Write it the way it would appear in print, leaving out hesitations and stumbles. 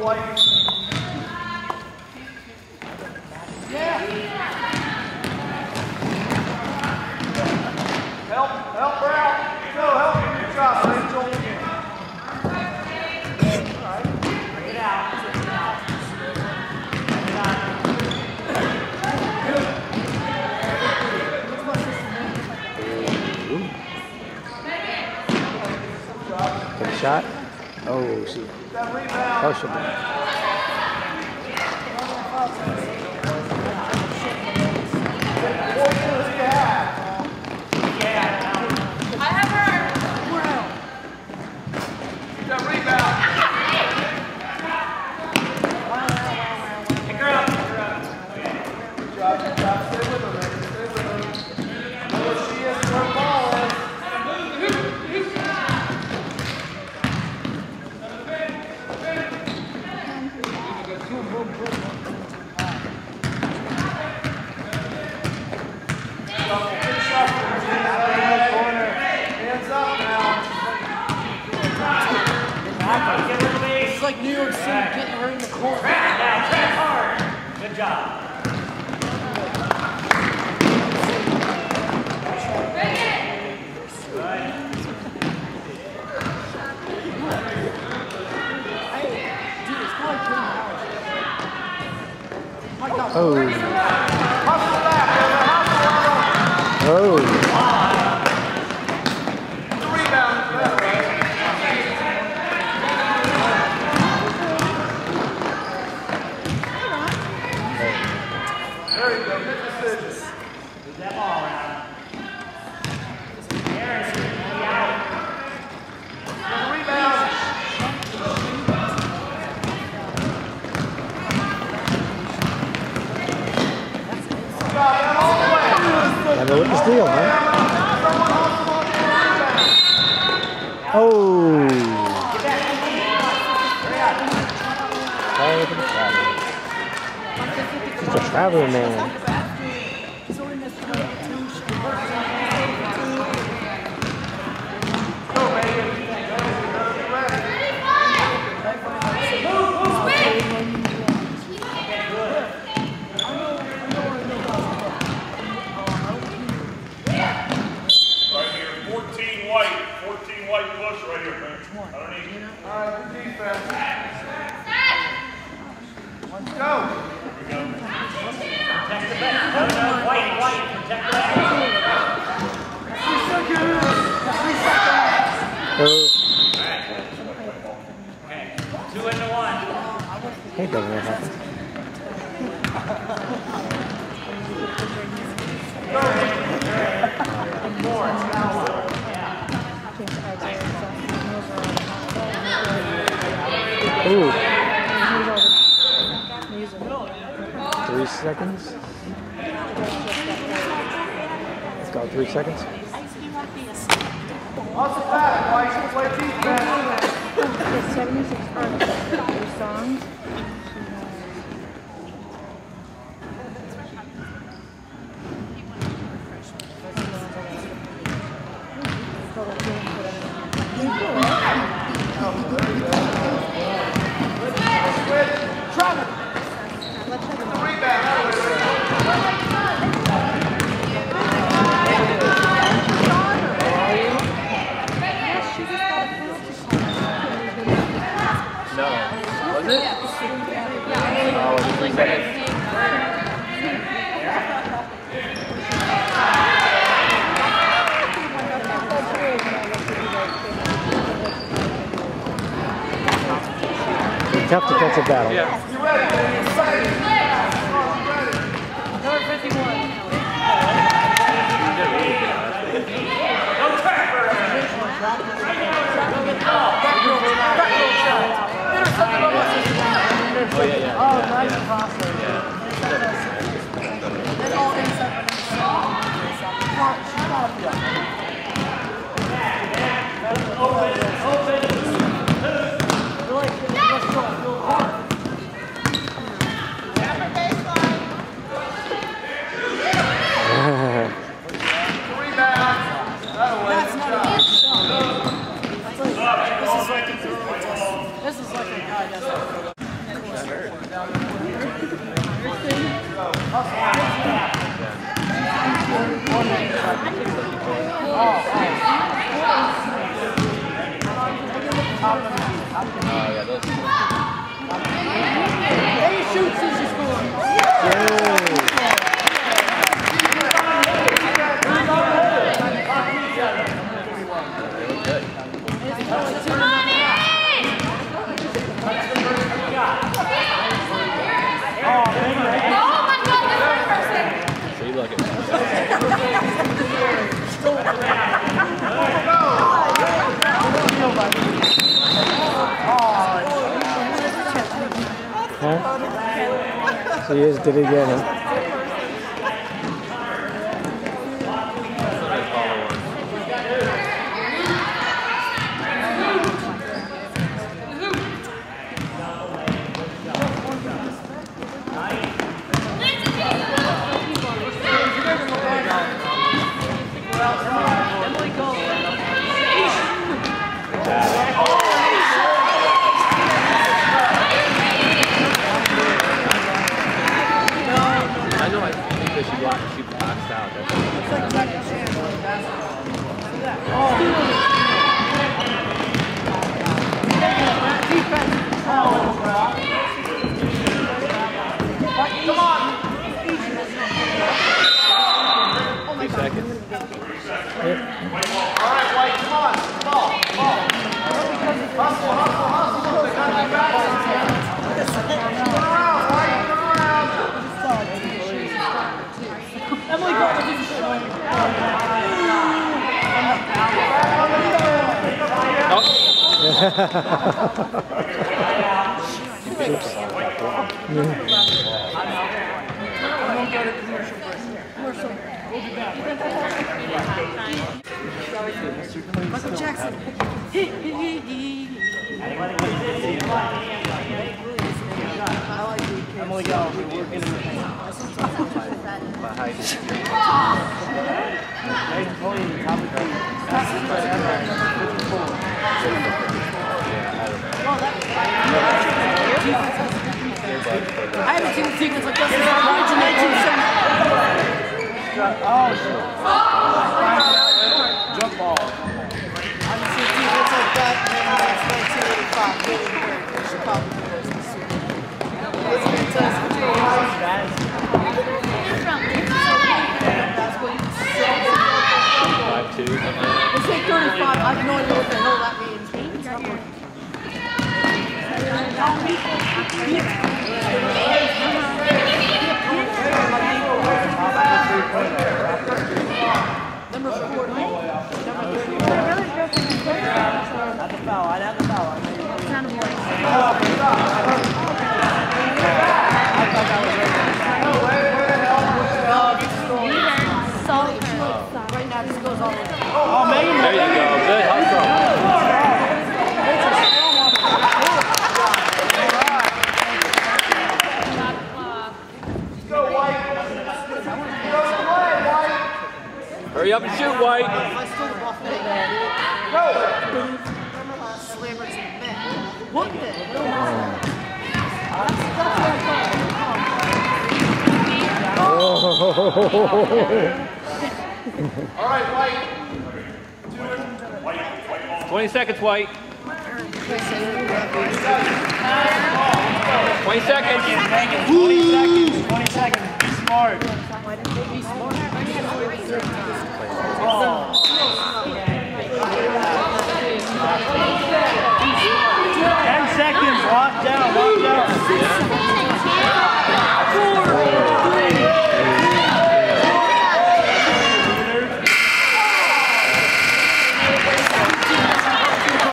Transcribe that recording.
Shot. Oh, see. Partial. It's like New York City getting her in the corner. Track hard. Good job. What the steal, man? Oh! Just a traveler, man. Hey, doesn't that happen? Ooh. 3 seconds. Let's go 3 seconds. Also back, why should play defense? 76 songs. Tough defensive battle. Yeah. You ready? Number 51. Oh, yeah. Oh, nice crosser. Then all inside. This is like a guy that's Any shoots is your score. Huh? So you just did it again, huh? She passed out. Come on! 2 seconds. All right, White, come on. Ball. Hustle. Emily got the Michael Jackson. Emily, go. We're getting the I haven't seen a sequence like this since 1970. jump ball. I haven't seen a sequence like that since 1985. Chicago. It's fantastic. That's what you said. 5-2. They say 35. I have no idea what the hell that means. Number 40. Not the foul. I'd have the foul. Right now, this goes all the way. Oh, Megan. There you go. Good hustle. Hurry up and shoot, White. Go. Slammer to the net. What the hell? All right, White. 20 seconds, White. 20 seconds. 20 seconds. Be smart. Be smart.